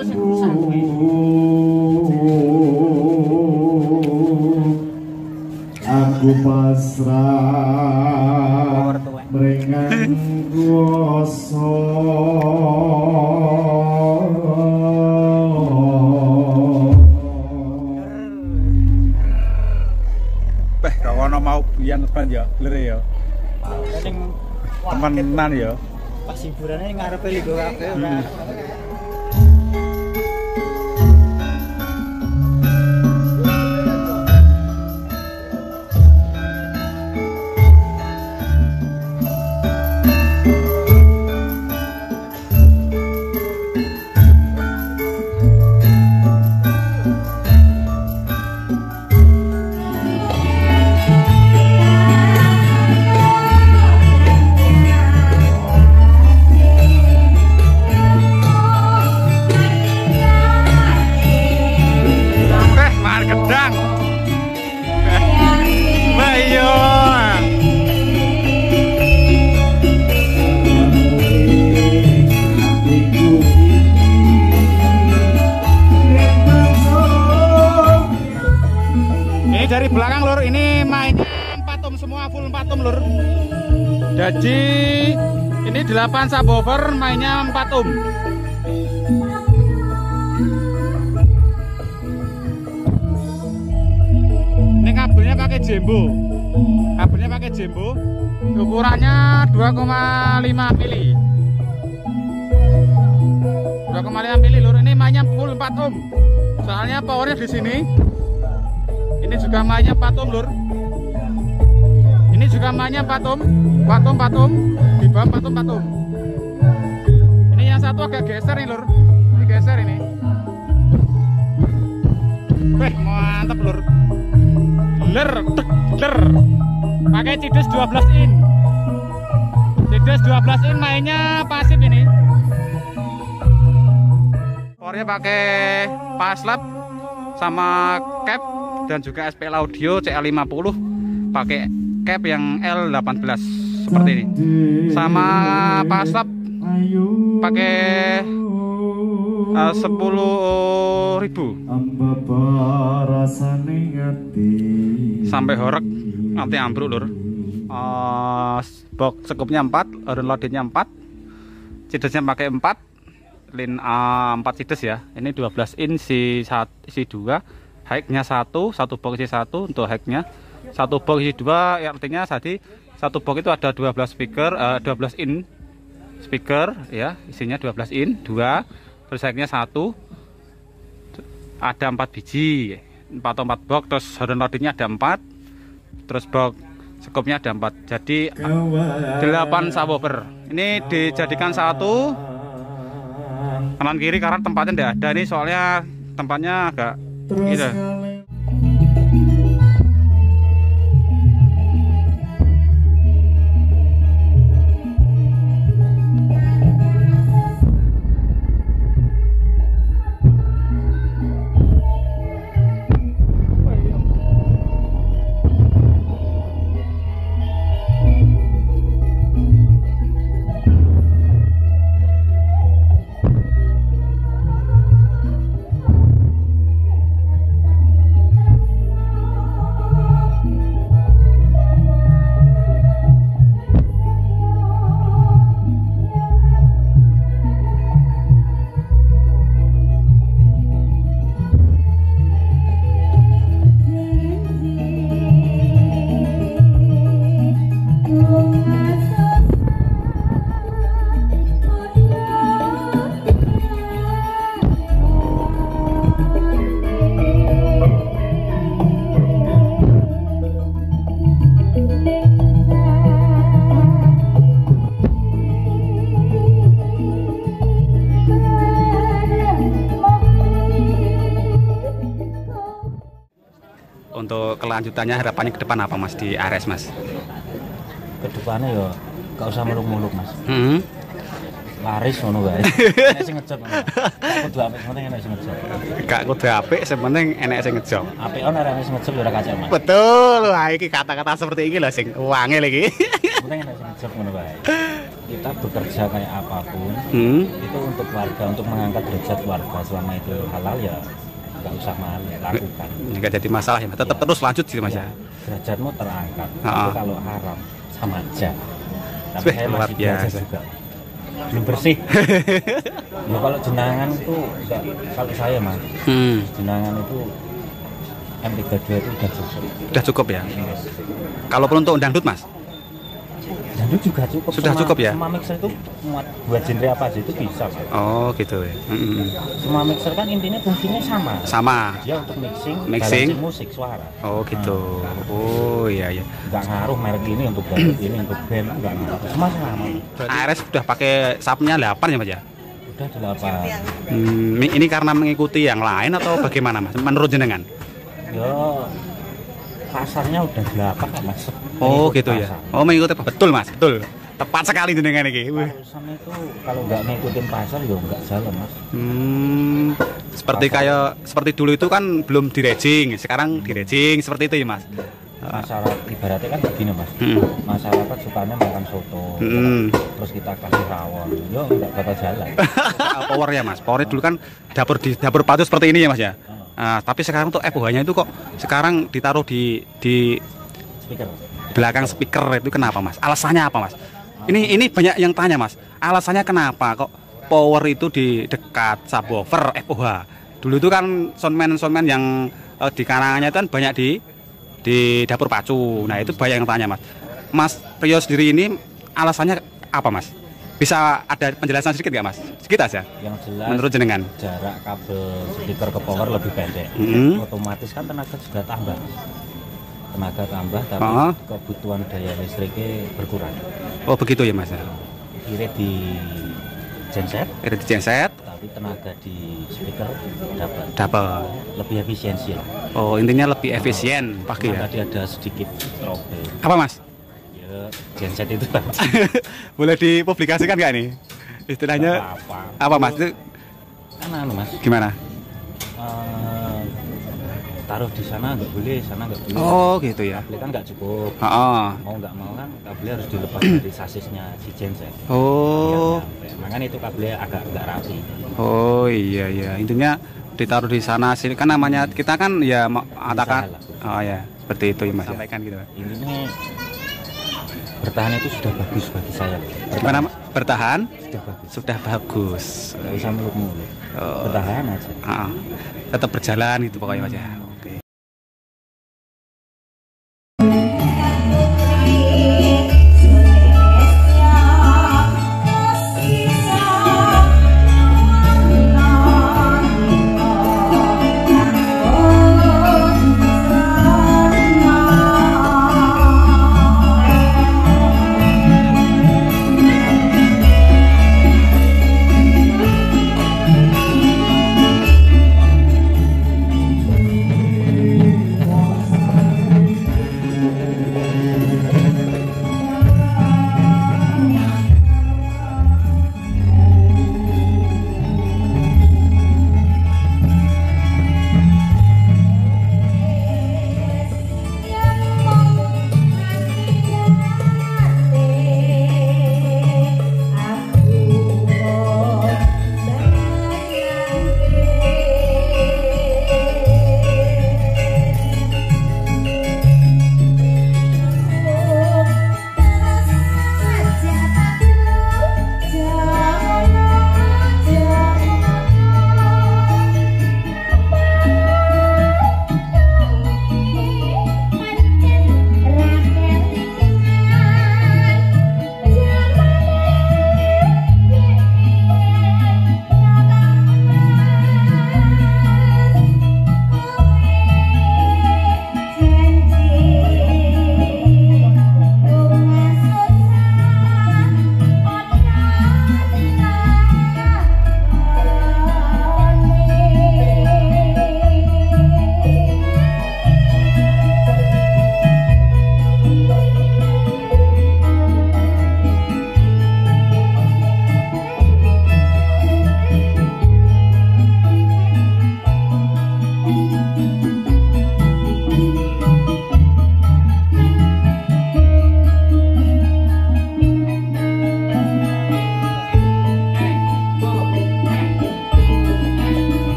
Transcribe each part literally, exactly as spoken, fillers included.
Aku pasrah meringan kuasa. Beh, kawan mau biyen ban ya, lere ya. Temenan ya. Pas hiburannya ngarepe ligo kabeh ora. Dari belakang lur, ini mainnya empat tom semua, full empat tom lur. Jadi ini delapan subwoofer, mainnya empat tom. Ini kabelnya pakai jembo. Kabelnya pakai jembo. Ukurannya dua koma lima mili. dua koma lima mili lur. Ini mainnya full empat tom. Soalnya powernya di sini. Ini juga mainnya empat tom lur. Ini juga mainnya empat tom, empat tom, empat tom, di bawah empat tom, empat tom. Ini yang satu agak geser nih lur. Ini geser ini. Wih, mantap lur. Ler, tek, ler. Pakai Cidus dua belas in. Cidus dua belas in mainnya pasif ini. Powernya pakai paslap sama cap dan juga S P L audio C L lima puluh, pakai cap yang L delapan belas seperti ini, sama paslap pakai uh, sepuluh ribu sampai horek nanti ambruk lur. Uh, box sekupnya empat, horn loadingnya empat, cidusnya pakai empat, lin uh, empat cidus ya. Ini dua belas in si si dua, high-nya satu, satu box isi satu untuk high-nya, satu box isi dua, ya artinya tadi satu box itu ada dua belas speaker, uh, dua belas in speaker ya, isinya dua belas in, dua, terus high-nya satu, ada empat biji, empat atau empat box, terus horn loadingnya ada empat, terus box sekupnya ada empat, jadi delapan subwoofer. Ini dijadikan satu kanan kiri karena tempatnya tidak ada nih, soalnya tempatnya agak gitu. Untuk kelanjutannya harapannya ke depan apa mas di Ares mas? Kedepannya ya gak usah muluk-muluk mas. Hmm. Laris ngono wae. Enek sing ngejob. Gak kudu apik, penting enek sing ngejob. Gak kudu apik, sing penting enek sing ngejob. Apik ono enek sing ngejob ya ora kacau mas. Betul. Wah iki kata-kata seperti iki lho sing wangi lagi. Penting enek sing ngejob ngono wae. kita bekerja kayak apapun Hmm. itu untuk warga, untuk mengangkat derajat warga, selama itu halal ya nggak usah mahal, lakukan. Nggak jadi masalah ya, tetap Ya. terus lanjut sih mas ya. Derajatmu terangkat. Ha. Tapi kalau haram sama aja. Tapi Wih, saya luar masih biasa biasa. juga. Belum bersih. Ya kalau jenangan itu enggak, kalau saya mas, Hmm. jenangan itu M tiga puluh dua itu udah cukup. Udah cukup ya. Kalau perlu untuk dangdut mas, Dan itu juga cukup. Sudah Semua- cukup ya? Semua mixer itu muat buat genre apa aja itu bisa. Mas. oh gitu ya. Mm-mm. Semua mixer kan intinya fungsinya sama. Sama. Dia untuk mixing, Mixing. balancing musik suara. Oh gitu. Oh iya iya. Nggak ngaruh merek ini untuk band ini untuk band nggak ngaruh. Semua sama. A R S sudah pakai subnya delapan ya mas ya. Udah delapan. Hmm, ini karena mengikuti yang lain atau bagaimana mas? Menurut jenengan? Yo pasarnya udah delapan mas. Oh Mengikut gitu ya. pasar. Oh mengikuti betul mas, betul. Tepat sekali jenengan ini. Wih. Barusan itu kalau nggak ngikutin pasar ya nggak jalan mas. Hmm, seperti kayak seperti dulu itu kan belum direjing, sekarang direjing seperti itu ya mas. Masyarakat ibaratnya kan begini mas. Hmm. Masyarakat sukanya makan soto. Hmm. Terus kita kasih rawon, yo nggak bakal jalan. Power ya mas, powernya dulu kan dapur di dapur padu seperti ini ya mas ya. Nah, tapi sekarang tuh F O H-nya itu kok sekarang ditaruh di di Speaker. belakang speaker itu kenapa mas? Alasannya apa mas? Ini ini banyak yang tanya mas. Alasannya kenapa kok power itu di dekat subwoofer F O H? Dulu itu kan soundman soundman yang eh, di karangannya itu kan banyak di di dapur pacu. Nah itu banyak yang tanya mas. Mas Priyo sendiri ini alasannya apa mas? Bisa ada penjelasan sedikit nggak mas? Sedikit aja. Yang jelas Menurut jenengan? jarak kabel speaker ke power lebih pendek. Hmm. Otomatis kan tenaga juga tambah. Tenaga tambah tapi Ah. kebutuhan daya listriknya berkurang. Oh begitu ya mas. Kira di genset Ada di genset, tapi tenaga di speaker dapat dapat. lebih efisiensi lah. Oh intinya lebih efisien pakai Cuma ya. tadi ada sedikit trouble. Apa mas? Ya genset itu tadi. Boleh dipublikasikan nggak nih? Istilahnya apa? apa mas? Itu Kan anu mas. gimana? eh, taruh di sana nggak boleh, sana nggak boleh. Oh gitu ya. Kabelnya kan nggak cukup. Oh. Mau nggak mau kan kabelnya harus dilepas dari sasisnya si genset. Oh. Biar nyampe. Makanya itu kabelnya agak nggak rapi. Oh iya iya. Intinya ditaruh di sana sini kan namanya kita kan ya mau katakan. Oh ya seperti itu ya mas. Sampaikan gitu. Ini bertahan itu sudah bagus bagi saya. Gimana Mas? Bertahan? Sudah bagus. Sudah bagus. Nggak usah muluk-muluk. Oh. Bertahan aja. Ah, tetap berjalan gitu pokoknya mas ya. Oke.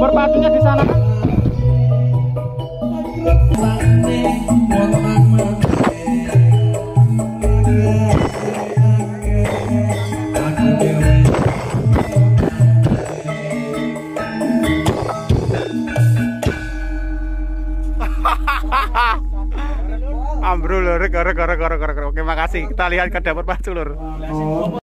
Dapur pacunya di sana kan? Ambrol lur, gara-gara gara-gara. Oke, makasih. Kita lihat ke dapur pacu lur.